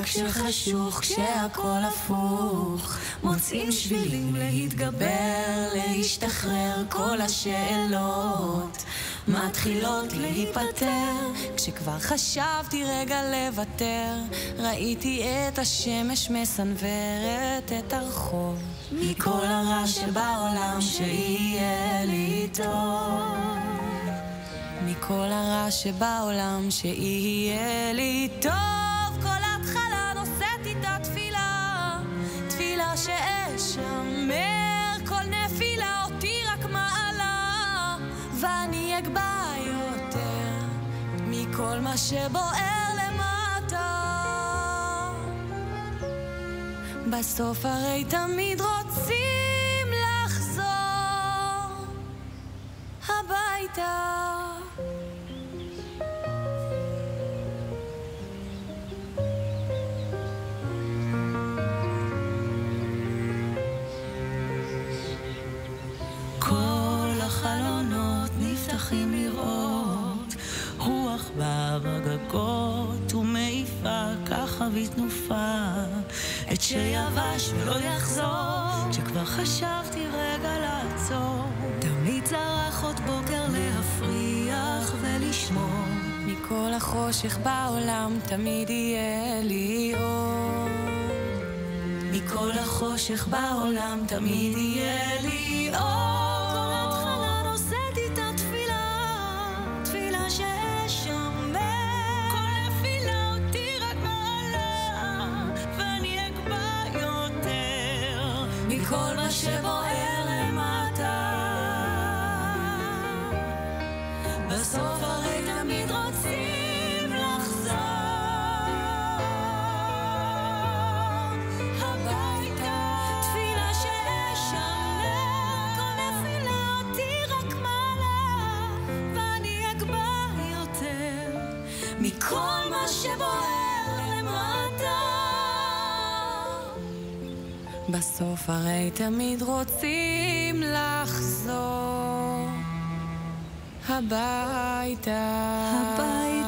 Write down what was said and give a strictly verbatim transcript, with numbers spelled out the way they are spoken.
כשחשוך, כשהכל הפוך, מוצאים שבילים להתגבר, להשתחרר. כל השאלות מתחילות להיפטר. כשכבר חשבתי רגע לוותר, ראיתי את השמש מסנוורת את הרחוב. מכל הרע שבעולם שיהיה לי טוב, מכל הרע שבעולם שיהיה לי טוב. כל התחלה נושאת איתה תפילה, תפילה שאשמר כל נפילה אותי רק מעלה, ואני אגבע יותר מכל מה שבוער למטה. בסוף הרי תמיד רוצים לחזור הביתה. החלונות נפתחים לראות רוח בגגות ומעיפה ככה בתנופה את שיבש ולא יחזור. שכבר חשבתי רגע לעצור, תמיד צרח עוד בוקר להפריח ולשמור. מכל החושך בעולם תמיד יהיה לי אור, מכל החושך בעולם תמיד יהיה לי אור. כל מה שבוער למטה, בסוף הרי תמיד רוצים לחזור הביתה. תפילה שאשמר כל נפילה אותי רק מעלה, ואני אגבע יותר מכל מה שבוער למטה. בסוף הרי תמיד רוצים לחזור הביתה, הביתה.